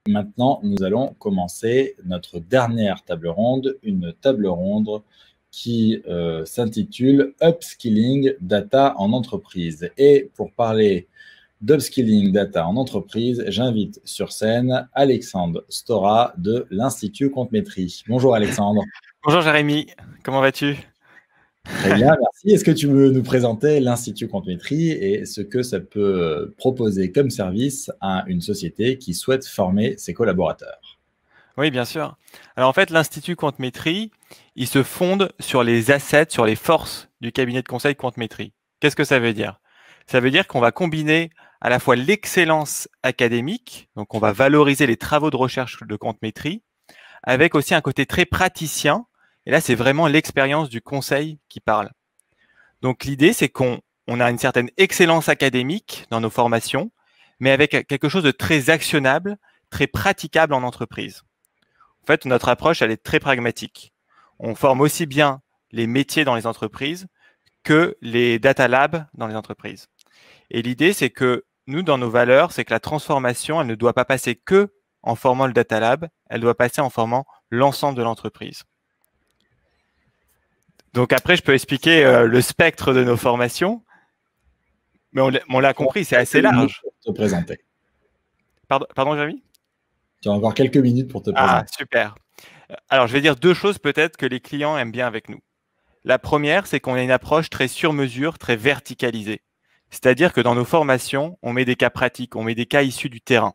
Maintenant, nous allons commencer notre dernière table ronde, une table ronde qui s'intitule Upskilling Data en entreprise. Et pour parler d'Upskilling Data en entreprise, j'invite sur scène Alexandre Stora de l'Institut Compte-Métrie. Bonjour Alexandre. Bonjour Jérémy, comment vas-tu? Très bien, merci. Est-ce que tu veux nous présenter l'Institut Compte-Métrie et ce que ça peut proposer comme service à une société qui souhaite former ses collaborateurs? Oui, bien sûr. Alors en fait, l'Institut Compte-Métrie, il se fonde sur les assets, sur les forces du cabinet de conseil Compte-Métrie. Qu'est-ce que ça veut dire? Ça veut dire qu'on va combiner à la fois l'excellence académique, donc on va valoriser les travaux de recherche de Compte-Métrie, avec aussi un côté très praticien. Et là, c'est vraiment l'expérience du conseil qui parle. Donc l'idée, c'est qu'on a une certaine excellence académique dans nos formations, mais avec quelque chose de très actionnable, très praticable en entreprise. En fait, notre approche, elle est très pragmatique. On forme aussi bien les métiers dans les entreprises que les data labs dans les entreprises. Et l'idée, c'est que nous, dans nos valeurs, c'est que la transformation, elle ne doit pas passer que en formant le data lab, elle doit passer en formant l'ensemble de l'entreprise. Donc après, je peux expliquer le spectre de nos formations, mais on l'a compris, c'est assez large. Pour te présenter. Pardon, Jérémy? Tu as encore quelques minutes pour te présenter. Ah, super. Alors, je vais dire deux choses peut-être que les clients aiment bien avec nous. La première, c'est qu'on a une approche très sur mesure, très verticalisée. C'est-à-dire que dans nos formations, on met des cas pratiques, on met des cas issus du terrain.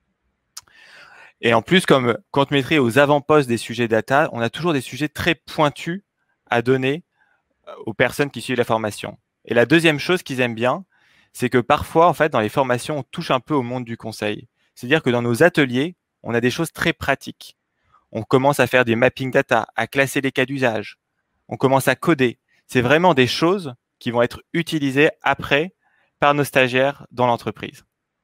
Et en plus, comme Compte-Métrie est aux avant-postes des sujets data, on a toujours des sujets très pointus à donner aux personnes qui suivent la formation. Et la deuxième chose qu'ils aiment bien, c'est que parfois, en fait, dans les formations, on touche un peu au monde du conseil. C'est-à-dire que dans nos ateliers, on a des choses très pratiques. On commence à faire des mapping data, à classer les cas d'usage. On commence à coder. C'est vraiment des choses qui vont être utilisées après par nos stagiaires dans l'entreprise.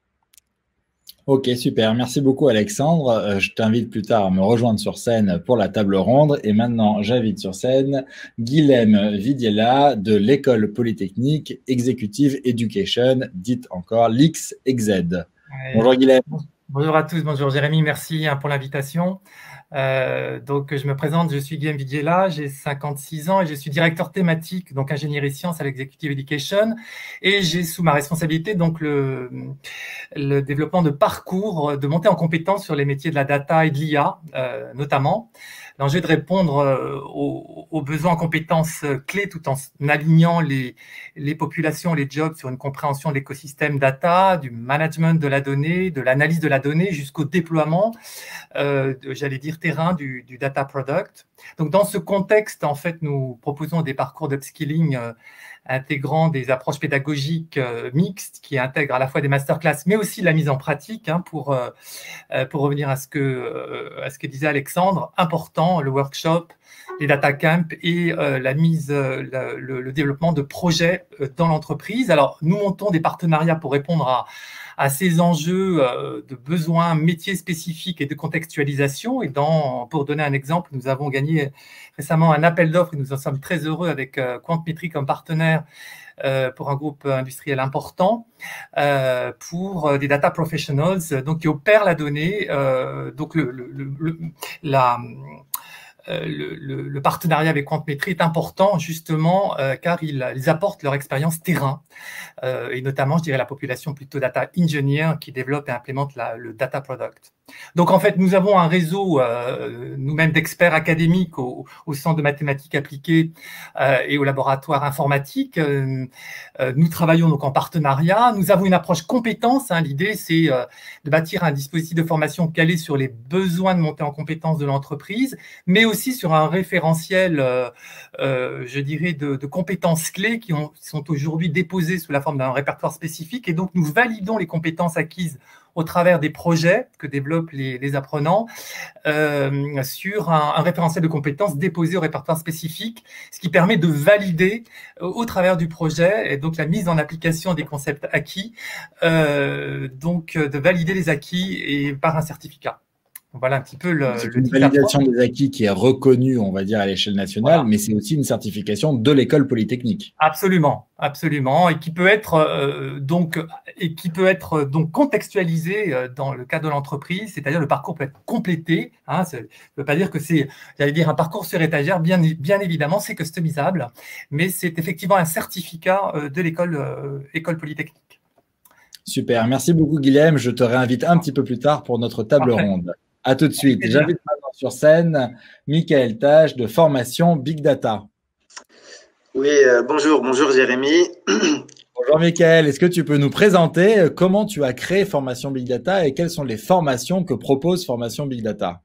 Ok, super. Merci beaucoup, Alexandre. Je t'invite plus tard à me rejoindre sur scène pour la table ronde. Et maintenant, j'invite sur scène Guilhem Vidiella de l'École Polytechnique Executive Education, dite encore l'IXEZ. Ouais. Bonjour Guilhem. Bonjour à tous, bonjour Jérémy, merci pour l'invitation. Donc je me présente, je suis Guilhem Vidiella, j'ai 56 ans et je suis directeur thématique, donc ingénierie sciences à l'Executive Education, et j'ai sous ma responsabilité donc le développement de parcours de montée en compétences sur les métiers de la data et de l'IA notamment. L'enjeu est de répondre aux besoins en compétences clés tout en alignant les populations, les jobs sur une compréhension de l'écosystème data, du management de la donnée, de l'analyse de la donnée jusqu'au déploiement, j'allais dire terrain du data product. Donc dans ce contexte, en fait, nous proposons des parcours d'upskilling intégrant des approches pédagogiques mixtes qui intègrent à la fois des masterclass, mais aussi la mise en pratique, pour revenir à ce que disait Alexandre, important, le workshop, les data camps et le développement de projets dans l'entreprise. Alors, nous montons des partenariats pour répondre à ces enjeux de besoins métiers spécifiques et de contextualisation. Et pour donner un exemple, nous avons gagné récemment un appel d'offres et nous en sommes très heureux avec Compte-Métrie comme partenaire pour un groupe industriel important pour des data professionals donc qui opèrent la donnée. Donc le partenariat avec Compte-Métrie est important justement car ils apportent leur expérience terrain et notamment, je dirais, la population plutôt data engineer qui développe et implémente le data product. Donc, en fait, nous avons un réseau nous-mêmes d'experts académiques au Centre de mathématiques appliquées et au laboratoire informatique. Nous travaillons donc en partenariat. Nous avons une approche compétence. L'idée, c'est de bâtir un dispositif de formation calé sur les besoins de montée en compétences de l'entreprise, mais aussi sur un référentiel, je dirais, de compétences clés qui sont aujourd'hui déposées sous la forme d'un répertoire spécifique. Et donc, nous validons les compétences acquises au travers des projets que développent les apprenants sur un référentiel de compétences déposé au répertoire spécifique, ce qui permet de valider au travers du projet et donc la mise en application des concepts acquis, donc de valider les acquis et par un certificat. Voilà un petit peu C'est le une différent. validation des acquis qui est reconnue, on va dire, à l'échelle nationale, Voilà. mais c'est aussi une certification de l'école polytechnique. Absolument, absolument, et qui peut être donc contextualisé dans le cadre de l'entreprise, c'est-à-dire le parcours peut être complété. Hein, ça ne veut pas dire que c'est, j'allais dire, un parcours sur étagère. Bien évidemment, c'est customisable, mais c'est effectivement un certificat de école polytechnique. Super, merci beaucoup Guilhem. Je te réinvite un petit peu plus tard pour notre table Parfait. ronde. À tout de suite. plaisir. J'invite maintenant sur scène Michael Tage de Formation Big Data. Oui, bonjour Jérémy. Bonjour Michael, est-ce que tu peux nous présenter comment tu as créé Formation Big Data et quelles sont les formations que propose Formation Big Data?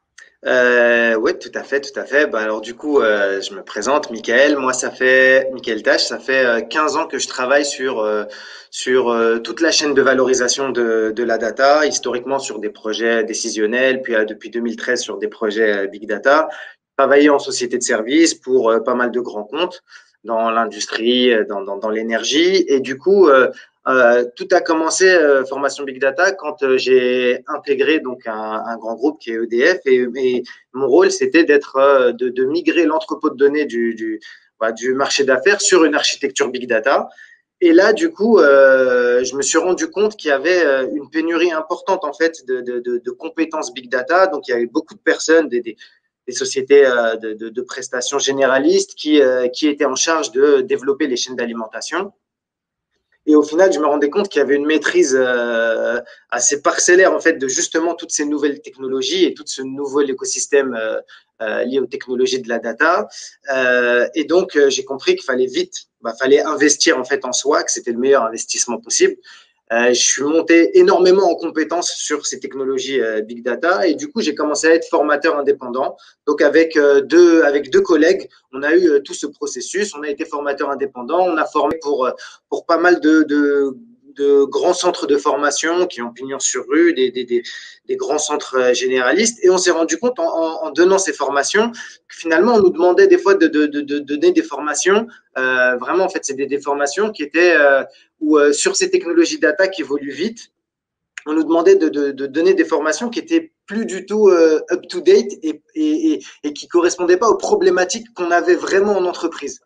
Oui, tout à fait. Bah, alors du coup, je me présente, Michael. Moi, Michael Tache, ça fait 15 ans que je travaille sur toute la chaîne de valorisation de la data, historiquement sur des projets décisionnels, puis depuis 2013 sur des projets Big Data. Travaillé en société de services pour pas mal de grands comptes dans l'industrie, dans l'énergie. Et du coup, tout a commencé formation Big Data quand j'ai intégré donc un grand groupe qui est EDF et mon rôle c'était de migrer l'entrepôt de données du marché d'affaires sur une architecture Big Data. Et là, du coup, je me suis rendu compte qu'il y avait une pénurie importante en fait de compétences Big Data. Donc, il y avait beaucoup de personnes, des sociétés de prestations généralistes qui étaient en charge de développer les chaînes d'alimentation. Et au final, je me rendais compte qu'il y avait une maîtrise assez parcellaire en fait de justement toutes ces nouvelles technologies et tout ce nouvel écosystème lié aux technologies de la data. Et donc, j'ai compris qu'il fallait fallait investir en fait en soi, que c'était le meilleur investissement possible. Je suis monté énormément en compétences sur ces technologies Big Data et du coup, j'ai commencé à être formateur indépendant. Donc, avec deux collègues, on a eu tout ce processus. On a été formateur indépendant. On a formé pour pas mal de grands centres de formation qui ont pignon sur rue, des grands centres généralistes. Et on s'est rendu compte en donnant ces formations que finalement, on nous demandait des fois de donner des formations. Vraiment, en fait, c'est des formations qui étaient sur ces technologies data qui évoluent vite. On nous demandait de donner des formations qui étaient plus du tout up-to-date et qui correspondaient pas aux problématiques qu'on avait vraiment en entreprise.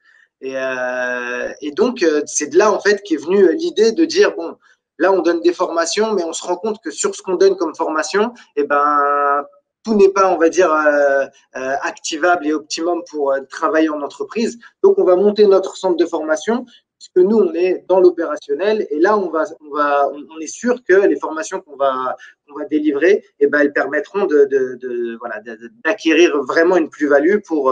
Et donc, c'est de là, en fait, qu'est venue l'idée de dire, bon, là, on donne des formations, mais on se rend compte que sur ce qu'on donne comme formation, eh ben, tout n'est pas, on va dire, activable et optimum pour travailler en entreprise. Donc, on va monter notre centre de formation, puisque nous, on est dans l'opérationnel, et là, on est sûr que les formations qu'on va délivrer, eh ben, elles permettront d'acquérir vraiment une plus-value pour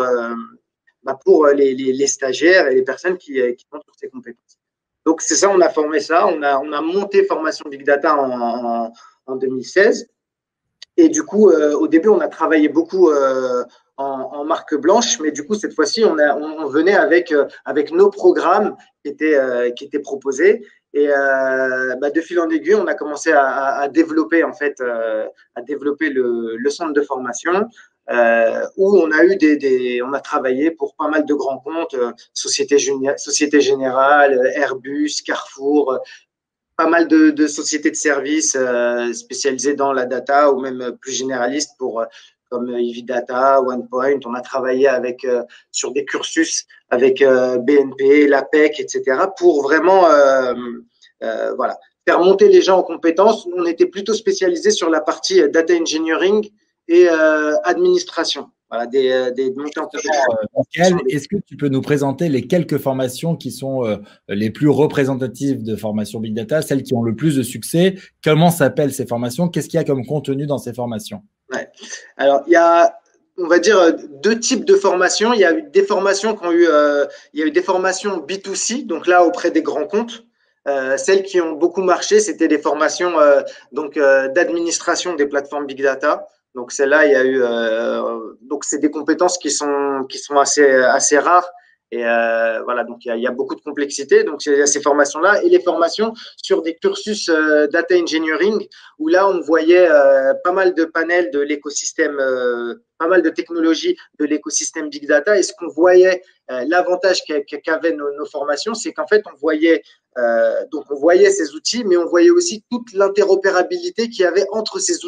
les stagiaires et les personnes qui ont toutes ces compétences. Donc, c'est ça, on a formé ça. On a monté Formation Big Data en 2016. Et du coup, au début, on a travaillé beaucoup en marque blanche, mais du coup, cette fois-ci, on venait avec nos programmes qui étaient proposés. Et de fil en aiguille, on a commencé à développer en fait, le centre de formation. Où on a on a travaillé pour pas mal de grands comptes, Société Générale, Airbus, Carrefour, pas mal de sociétés de services spécialisées dans la data ou même plus généralistes comme Evidata, OnePoint. On a travaillé sur des cursus avec BNP, l'APEC, etc. pour vraiment faire monter les gens en compétences. On était plutôt spécialisé sur la partie data engineering et administration. Voilà, des montées en compétences. Est-ce que tu peux nous présenter les quelques formations qui sont les plus représentatives de formation Big Data, celles qui ont le plus de succès? Comment s'appellent ces formations? Qu'est-ce qu'il y a comme contenu dans ces formations? Ouais. Alors, il y a, on va dire, deux types de formations. Il y a eu des formations il y a eu des formations B2C, donc là, auprès des grands comptes. Celles qui ont beaucoup marché, c'était des formations d'administration des plateformes Big Data. Donc celle-là, il y a eu donc c'est des compétences qui sont assez rares et voilà, donc il y a beaucoup de complexité. Donc il y a ces formations-là et les formations sur des cursus data engineering où là on voyait pas mal de panels de l'écosystème, pas mal de technologies de l'écosystème Big Data. Et ce qu'on voyait, l'avantage qu'avaient nos formations, c'est qu'en fait on voyait ces outils, mais on voyait aussi toute l'interopérabilité qu'il y avait entre ces outils.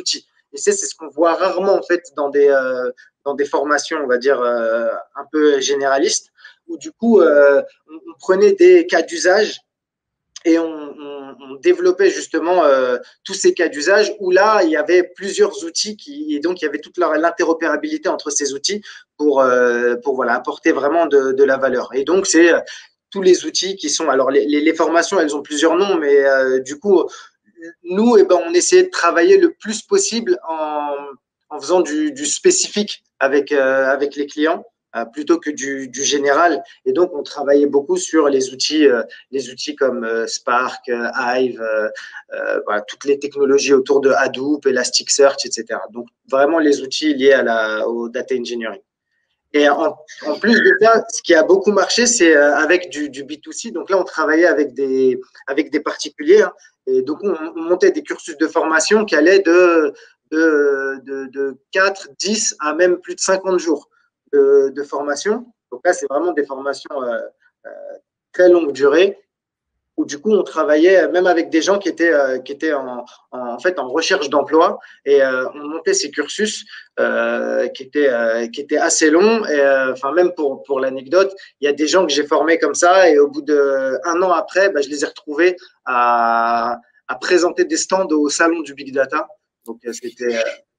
Et c'est ce qu'on voit rarement en fait dans des formations, on va dire, un peu généralistes, où du coup, on prenait des cas d'usage et on développait justement tous ces cas d'usage où là, il y avait plusieurs outils et donc il y avait toute l'interopérabilité entre ces outils pour voilà, apporter vraiment de la valeur. Et donc, c'est tous les outils qui sont… Alors, les formations, elles ont plusieurs noms, mais du coup, nous, eh ben, on essayait de travailler le plus possible en faisant du spécifique avec les clients plutôt que du général. Et donc, on travaillait beaucoup sur les outils comme Spark, Hive, voilà, toutes les technologies autour de Hadoop, Elasticsearch, etc. Donc, vraiment les outils liés au data engineering. Et en plus de ça, ce qui a beaucoup marché, c'est avec du B2C. Donc là, on travaillait avec des particuliers. Hein, et donc, on montait des cursus de formation qui allaient de 4, 10 à même plus de 50 jours de formation. Donc là, c'est vraiment des formations très longue durée où du coup, on travaillait même avec des gens qui étaient en fait en recherche d'emploi et on montait ces cursus qui étaient assez longs. Et enfin, même pour l'anecdote, il y a des gens que j'ai formés comme ça et au bout d'1 an après, je les ai retrouvés à présenter des stands au salon du Big Data. Donc, c'était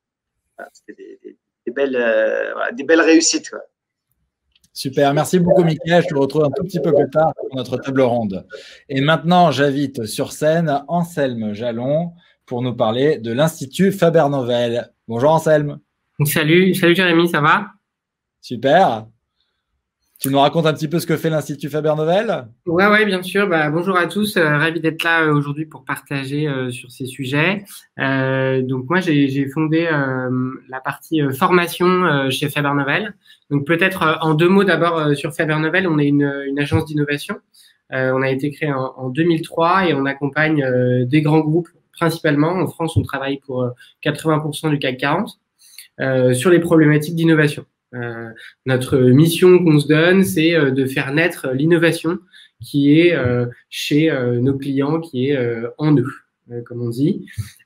des belles réussites, quoi. Super, merci beaucoup Mickaël. Je te retrouve un tout petit peu plus tard pour notre table ronde. Et maintenant, j'invite sur scène Anselme Jalon pour nous parler de l'Institut Faber-Novel. Bonjour Anselme. Salut Jérémy, ça va? Super. Tu nous racontes un petit peu ce que fait l'Institut Faber-Novel? Ouais, bien sûr. Bonjour à tous. Ravi d'être là aujourd'hui pour partager sur ces sujets. Donc moi, j'ai fondé la partie formation chez Faber-Novel. Donc peut-être en 2 mots d'abord sur Faber-Novel. On est une agence d'innovation. On a été créé en 2003 et on accompagne des grands groupes principalement. En France, on travaille pour 80% du CAC 40 sur les problématiques d'innovation. Notre mission qu'on se donne, c'est de faire naître l'innovation qui est chez nos clients, qui est en eux, comme on dit.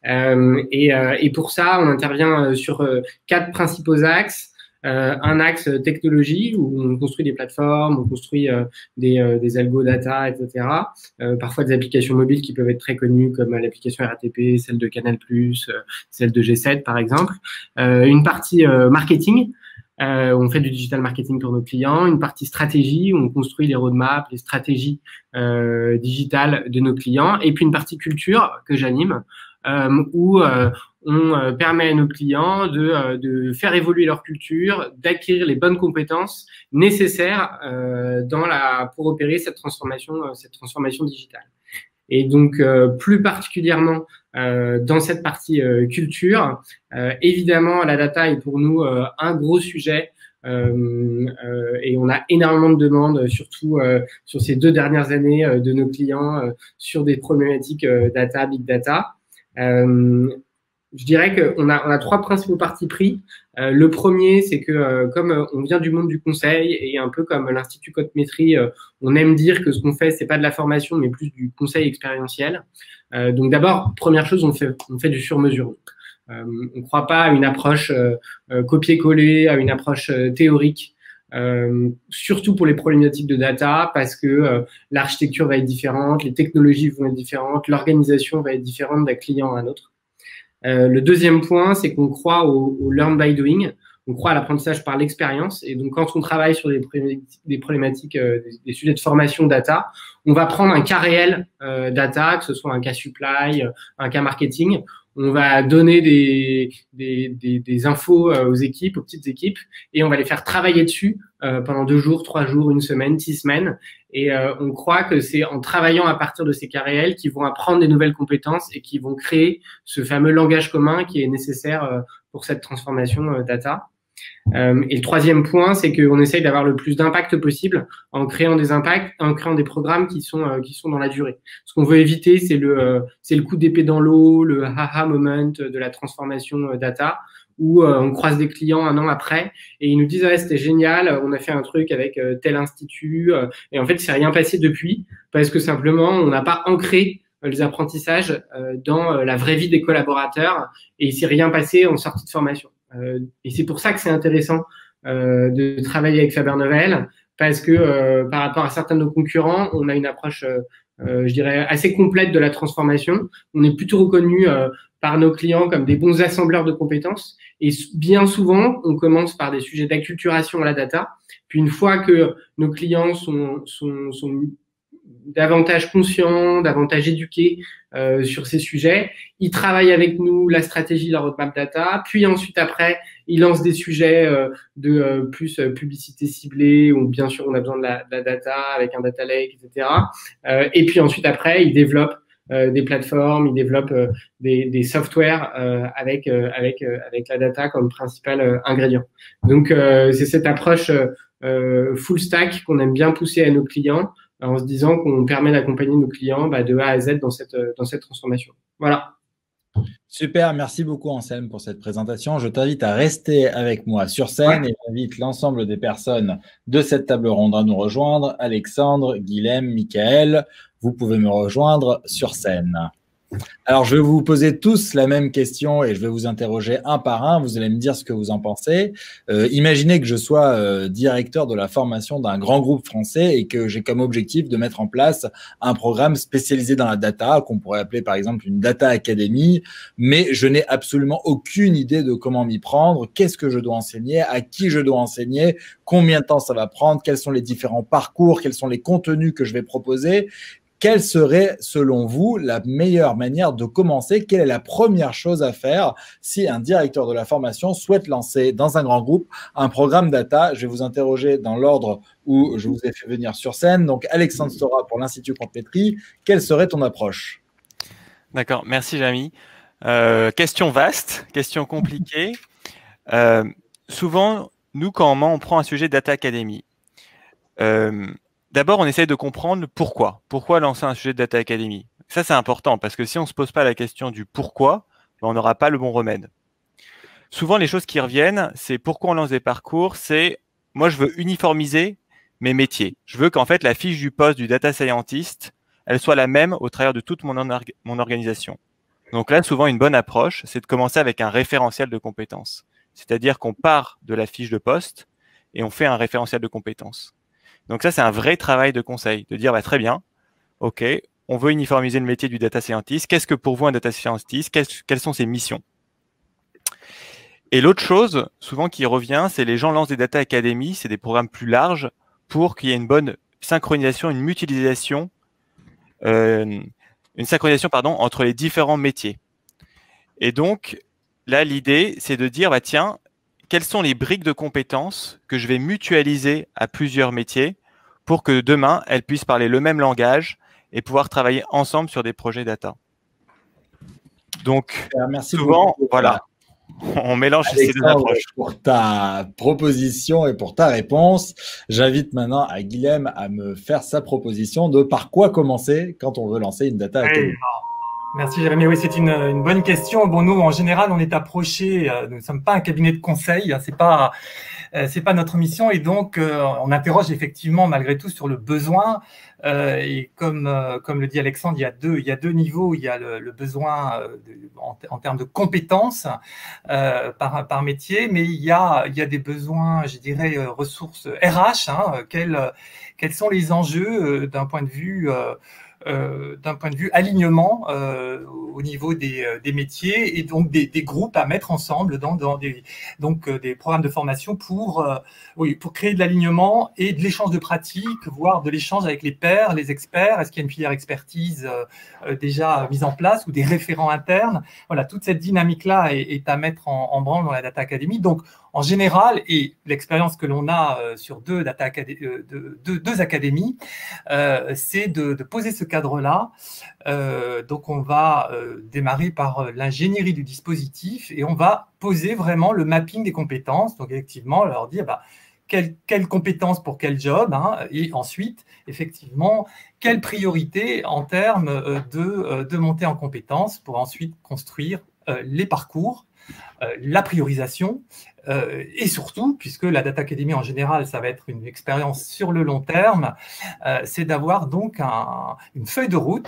Et pour ça, on intervient sur 4 principaux axes. Un axe technologie où on construit des plateformes, on construit des algo data, etc. Parfois des applications mobiles qui peuvent être très connues comme l'application RATP, celle de Canal+, celle de G7 par exemple. Une partie marketing. On fait du digital marketing pour nos clients, une partie stratégie où on construit les roadmaps, les stratégies digitales de nos clients, et puis une partie culture que j'anime où on permet à nos clients de faire évoluer leur culture, d'acquérir les bonnes compétences nécessaires pour opérer cette transformation digitale. Et donc, plus particulièrement dans cette partie culture, évidemment, la data est pour nous un gros sujet et on a énormément de demandes, surtout sur ces 2 dernières années de nos clients sur des problématiques data, big data. Je dirais qu'on a 3 principaux partis pris. Le premier, c'est que comme on vient du monde du conseil et un peu comme l'Institut Cote-Métrie, on aime dire que ce qu'on fait, c'est pas de la formation, mais plus du conseil expérientiel. Donc d'abord, première chose, on fait du sur-mesure. On ne croit pas à une approche copier-coller, à une approche théorique. Surtout pour les problématiques de data, parce que l'architecture va être différente, les technologies vont être différentes, l'organisation va être différente d'un client à un autre. Le deuxième point, c'est qu'on croit au learn by doing. On croit à l'apprentissage par l'expérience. Et donc, quand on travaille sur des problématiques, des sujets de formation data, on va prendre un cas réel data, que ce soit un cas supply, un cas marketing. On va donner des infos aux équipes, aux petites équipes, et on va les faire travailler dessus pendant 2 jours, 3 jours, 1 semaine, 6 semaines. Et on croit que c'est en travaillant à partir de ces cas réels qu'ils vont apprendre des nouvelles compétences et qui vont créer ce fameux langage commun qui est nécessaire pour cette transformation data. Et le troisième point, c'est qu'on essaye d'avoir le plus d'impact possible en créant des programmes qui sont dans la durée. Ce qu'on veut éviter, c'est le coup d'épée dans l'eau, le aha moment de la transformation data, où on croise des clients 1 an après et ils nous disent ouais, c'était génial, on a fait un truc avec tel institut et en fait, il s'est rien passé depuis parce que simplement, on n'a pas ancré les apprentissages dans la vraie vie des collaborateurs et il s'est rien passé en sortie de formation. Et c'est pour ça que c'est intéressant de travailler avec Faber Novel parce que par rapport à certains de nos concurrents, on a une approche, je dirais, assez complète de la transformation. On est plutôt reconnu par nos clients comme des bons assembleurs de compétences. Et bien souvent, on commence par des sujets d'acculturation à la data. Puis une fois que nos clients sont davantage conscients, davantage éduqués sur ces sujets, ils travaillent avec nous la stratégie, la roadmap data. Puis ensuite, après, ils lancent des sujets de plus publicité ciblée, où bien sûr, on a besoin de la data avec un data lake, etc. Et puis ensuite, après, ils développent des plateformes, ils développent des softwares avec la data comme principal ingrédient. Donc, c'est cette approche full stack qu'on aime bien pousser à nos clients en se disant qu'on permet d'accompagner nos clients de A à Z dans cette transformation. Voilà. Super, merci beaucoup Anselme pour cette présentation. Je t'invite à rester avec moi sur scène et j'invite l'ensemble des personnes de cette table ronde à nous rejoindre. Alexandre, Guilhem, Michael, vous pouvez me rejoindre sur scène. Alors, je vais vous poser tous la même question et je vais vous interroger un par un. Vous allez me dire ce que vous en pensez. Imaginez que je sois directeur de la formation d'un grand groupe français et que j'ai comme objectif de mettre en place un programme spécialisé dans la data, qu'on pourrait appeler par exemple une Data Academy, mais je n'ai absolument aucune idée de comment m'y prendre, qu'est-ce que je dois enseigner, à qui je dois enseigner, combien de temps ça va prendre, quels sont les différents parcours, quels sont les contenus que je vais proposer. Quelle serait, selon vous, la meilleure manière de commencer? Quelle est la première chose à faire si un directeur de la formation souhaite lancer dans un grand groupe un programme data? Je vais vous interroger dans l'ordre où je vous ai fait venir sur scène. Donc, Alexandre Stora pour l'Institut Comte-Métrie, quelle serait ton approche? D'accord, merci Jamy. Question vaste, question compliquée. Souvent, nous, quand on prend un sujet Data Academy, d'abord, on essaye de comprendre pourquoi. Pourquoi lancer un sujet de Data Academy? Ça, c'est important parce que si on ne se pose pas la question du pourquoi, on n'aura pas le bon remède. Souvent, les choses qui reviennent, c'est pourquoi on lance des parcours, c'est moi, je veux uniformiser mes métiers. Je veux qu'en fait, la fiche du poste du data scientist, elle soit la même au travers de toute mon organisation. Donc là, souvent, une bonne approche, c'est de commencer avec un référentiel de compétences. C'est-à-dire qu'on part de la fiche de poste et on fait un référentiel de compétences. Donc ça, c'est un vrai travail de conseil, de dire très bien, ok, on veut uniformiser le métier du data scientist. Qu'est-ce que pour vous un data scientist? Quelles sont ses missions? Et l'autre chose, souvent qui revient, c'est les gens lancent des data academy, c'est des programmes plus larges pour qu'il y ait une bonne synchronisation, une mutualisation, entre les différents métiers. Et donc là, l'idée, c'est de dire tiens, quelles sont les briques de compétences que je vais mutualiser à plusieurs métiers pour que demain, elles puissent parler le même langage et pouvoir travailler ensemble sur des projets data. Donc, merci souvent, beaucoup. Voilà, on mélange ces deux approches. Pour ta proposition et pour ta réponse, j'invite maintenant à Guilhem à me faire sa proposition de par quoi commencer quand on veut lancer une Data Academy. Merci Jérémy. Oui, c'est une bonne question. Bon, nous, en général, on est approchés. Nous ne sommes pas un cabinet de conseil. C'est pas notre mission. Et donc, on interroge effectivement, malgré tout, sur le besoin. Et comme le dit Alexandre, il y a deux niveaux. Il y a le besoin en termes de compétences par métier, mais il y a des besoins, je dirais, ressources RH. Quels sont les enjeux d'un point de vue alignement au niveau des métiers et donc des groupes à mettre ensemble dans des programmes de formation pour créer de l'alignement et de l'échange de pratiques, voire de l'échange avec les pairs, les experts. Est-ce qu'il y a une filière expertise déjà mise en place ou des référents internes? Voilà, toute cette dynamique-là est à mettre en branle dans la Data Academy. Donc, en général, et l'expérience que l'on a sur deux académies, c'est de poser ce cadre-là. Donc, on va démarrer par l'ingénierie du dispositif et on va poser vraiment le mapping des compétences. Donc, effectivement, leur dire quelles compétences pour quel job, et ensuite, effectivement, quelles priorités en termes de montée en compétences pour ensuite construire les parcours, la priorisation, et surtout, puisque la Data Academy en général, ça va être une expérience sur le long terme, c'est d'avoir donc une feuille de route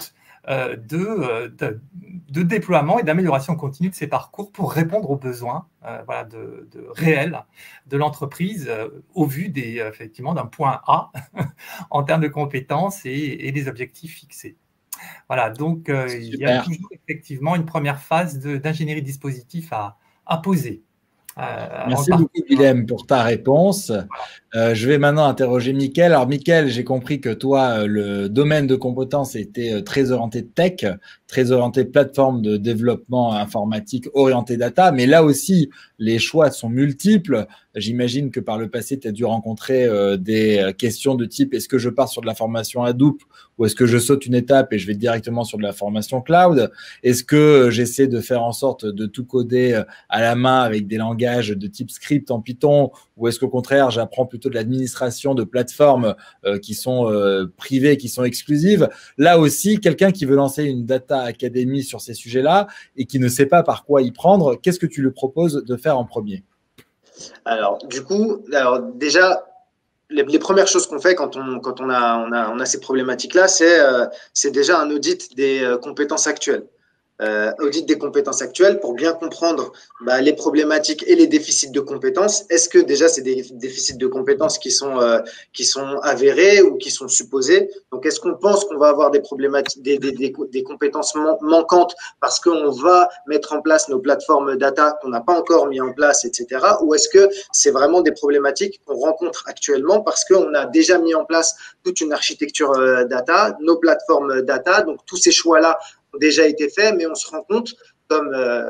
de déploiement et d'amélioration continue de ces parcours pour répondre aux besoins voilà, réels de l'entreprise au vu effectivement d'un point A en termes de compétences et des objectifs fixés. Voilà, donc il y a toujours effectivement une première phase d'ingénierie de dispositif à poser. Merci beaucoup, Guilhem, pour ta réponse. Je vais maintenant interroger Mickaël. Alors, Mickaël, j'ai compris que toi, le domaine de compétences était très orienté tech, très orienté plateforme de développement informatique, orienté data. Mais là aussi, les choix sont multiples. J'imagine que par le passé, tu as dû rencontrer des questions de type est-ce que je pars sur de la formation Hadoop ou est-ce que je saute une étape et je vais directement sur de la formation cloud? Est-ce que j'essaie de faire en sorte de tout coder à la main avec des langages de type script en Python ou est-ce qu'au contraire, j'apprends plutôt de l'administration de plateformes qui sont privées, qui sont exclusives? Là aussi, quelqu'un qui veut lancer une data academy sur ces sujets-là et qui ne sait pas par quoi y prendre, qu'est-ce que tu lui proposes de faire en premier? Alors, du coup, déjà, les premières choses qu'on fait quand on a ces problématiques-là, c'est déjà un audit des compétences actuelles. Audit des compétences actuelles pour bien comprendre les problématiques et les déficits de compétences. Est-ce que déjà c'est des déficits de compétences qui sont avérés ou qui sont supposés? Donc est-ce qu'on pense qu'on va avoir des problématiques, des compétences manquantes parce qu'on va mettre en place nos plateformes data qu'on n'a pas encore mis en place, etc. Ou est-ce que c'est vraiment des problématiques qu'on rencontre actuellement parce qu'on a déjà mis en place toute une architecture data, nos plateformes data, donc tous ces choix-là déjà été fait, mais on se rend compte, comme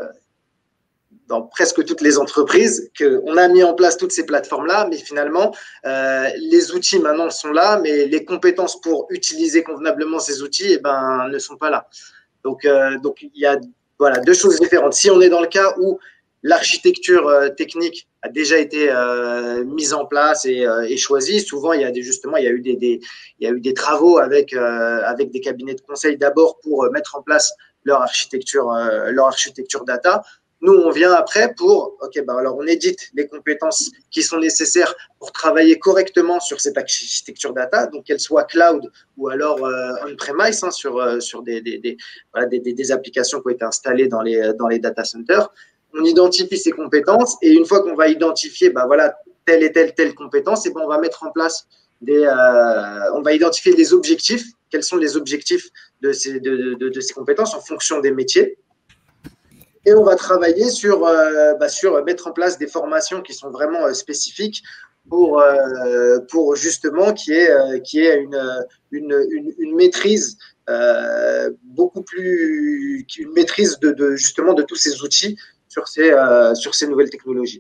dans presque toutes les entreprises, qu'on a mis en place toutes ces plateformes-là, mais finalement, les outils maintenant sont là, mais les compétences pour utiliser convenablement ces outils ne sont pas là. Donc il y a deux choses différentes. Si on est dans le cas où l'architecture technique a déjà été mise en place et choisie, souvent il y a eu des travaux avec des cabinets de conseil d'abord pour mettre en place leur architecture data. Nous, on vient après pour, alors on édite les compétences qui sont nécessaires pour travailler correctement sur cette architecture data, donc qu'elle soit cloud ou alors on-premise, sur des applications qui ont été installées dans les data centers. On identifie ces compétences et une fois qu'on va identifier, telle et telle compétence, on va mettre en place on va identifier des objectifs. Quels sont les objectifs de ces compétences en fonction des métiers? Et on va travailler sur mettre en place des formations qui sont vraiment spécifiques pour justement qu'il y ait une maîtrise beaucoup plus, une maîtrise justement de tous ces outils sur ces nouvelles technologies.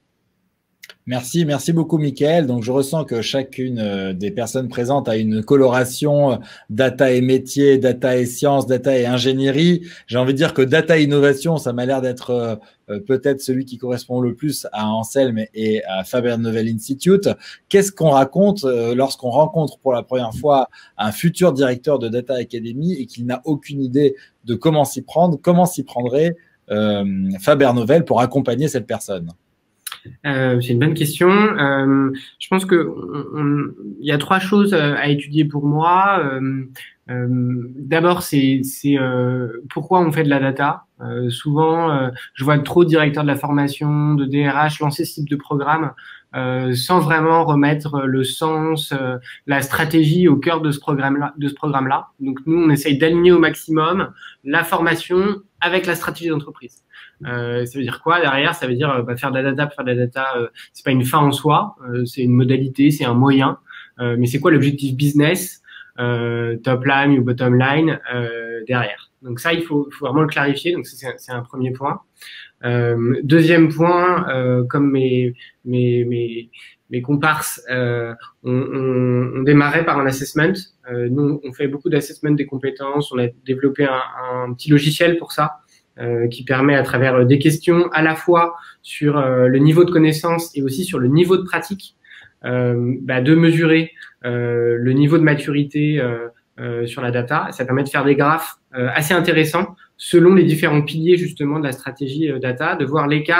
Merci beaucoup, Mickaël. Donc, je ressens que chacune des personnes présentes a une coloration data et métier, data et sciences, data et ingénierie. J'ai envie de dire que data et innovation, ça m'a l'air d'être peut-être celui qui correspond le plus à Anselme et à Faber-Novel Institute. Qu'est-ce qu'on raconte lorsqu'on rencontre pour la première fois un futur directeur de Data Academy et qu'il n'a aucune idée de comment s'y prendre? Comment s'y prendrait Faber-Novel pour accompagner cette personne? C'est une bonne question. Je pense que il y a trois choses à étudier pour moi. D'abord, c'est pourquoi on fait de la data. Souvent, je vois trop de directeurs de la formation, de DRH lancer ce type de programme sans vraiment remettre le sens, la stratégie au cœur de ce programme-là. Donc, nous, on essaye d'aligner au maximum la formation avec la stratégie d'entreprise. Ça veut dire quoi derrière? Ça veut dire faire de la data, c'est pas une fin en soi, c'est une modalité, c'est un moyen. Mais c'est quoi l'objectif business, top line ou bottom line derrière? Donc ça, il faut vraiment le clarifier. Donc c'est un premier point. Deuxième point, comme mes comparses, on démarrait par un assessment. Nous, on fait beaucoup d'assessment des compétences. On a développé un petit logiciel pour ça. Qui permet à travers des questions à la fois sur le niveau de connaissance et aussi sur le niveau de pratique de mesurer le niveau de maturité sur la data. Ça permet de faire des graphes assez intéressants selon les différents piliers justement de la stratégie data, de voir l'écart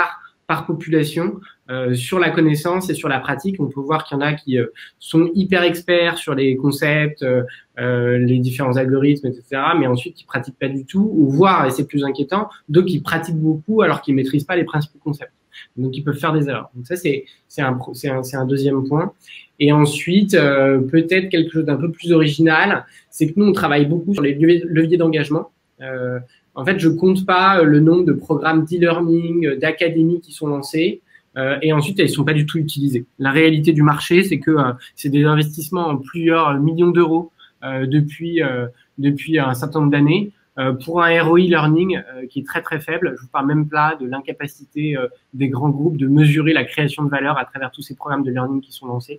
par population sur la connaissance et sur la pratique. On peut voir qu'il y en a qui sont hyper experts sur les concepts, les différents algorithmes, etc., mais ensuite qui pratiquent pas du tout, ou voire, et c'est plus inquiétant, d'autres qui pratiquent beaucoup alors qu'ils maîtrisent pas les principaux concepts. Donc, ils peuvent faire des erreurs. Donc, ça, c'est un deuxième point. Et ensuite, peut-être quelque chose d'un peu plus original, c'est que nous, on travaille beaucoup sur les leviers d'engagement. En fait, je compte pas le nombre de programmes d'e-learning, d'académies qui sont lancés, et ensuite, elles sont pas du tout utilisées. La réalité du marché, c'est que c'est des investissements en plusieurs millions d'euros depuis un certain nombre d'années. Pour un ROI learning qui est très très faible, je vous parle même pas de l'incapacité des grands groupes de mesurer la création de valeur à travers tous ces programmes de learning qui sont lancés.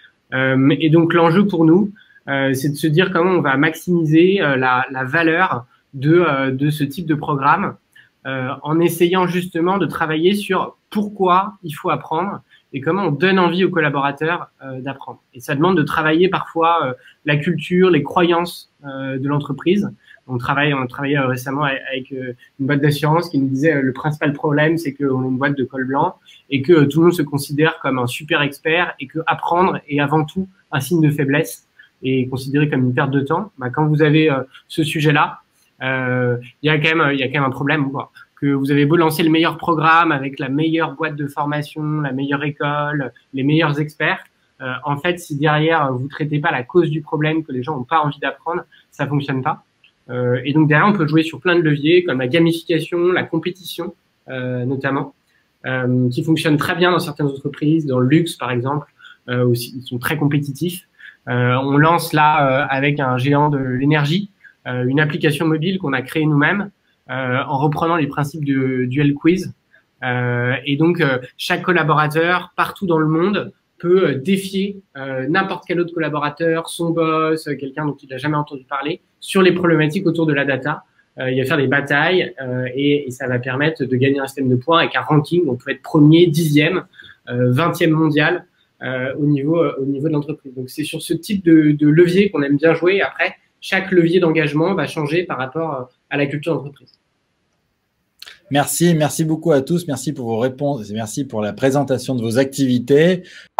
Et donc l'enjeu pour nous, c'est de se dire comment on va maximiser la valeur de ce type de programme en essayant justement de travailler sur pourquoi il faut apprendre et comment on donne envie aux collaborateurs d'apprendre. Et ça demande de travailler parfois la culture, les croyances de l'entreprise. On travaillait récemment avec une boîte d'assurance qui nous disait le principal problème, c'est qu'on est une boîte de col blanc et que tout le monde se considère comme un super expert et que apprendre est avant tout un signe de faiblesse et considéré comme une perte de temps. Bah, quand vous avez ce sujet-là, il y a quand même un problème, quoi. Que vous avez beau lancer le meilleur programme avec la meilleure boîte de formation, la meilleure école, les meilleurs experts, en fait, si derrière vous traitez pas la cause du problème, que les gens n'ont pas envie d'apprendre, ça fonctionne pas. Et donc derrière, on peut jouer sur plein de leviers comme la gamification, la compétition notamment, qui fonctionne très bien dans certaines entreprises, dans le luxe par exemple, où ils sont très compétitifs. On lance là avec un géant de l'énergie une application mobile qu'on a créée nous-mêmes en reprenant les principes du duel quiz. Et donc chaque collaborateur partout dans le monde peut défier n'importe quel autre collaborateur, son boss, quelqu'un dont il n'a jamais entendu parler, sur les problématiques autour de la data. Il va faire des batailles et ça va permettre de gagner un système de points avec un ranking. On peut être premier, 10e, 20e mondial au niveau de l'entreprise. Donc c'est sur ce type de levier qu'on aime bien jouer. Après, chaque levier d'engagement va changer par rapport à la culture d'entreprise. Merci beaucoup à tous. Merci pour vos réponses et merci pour la présentation de vos activités.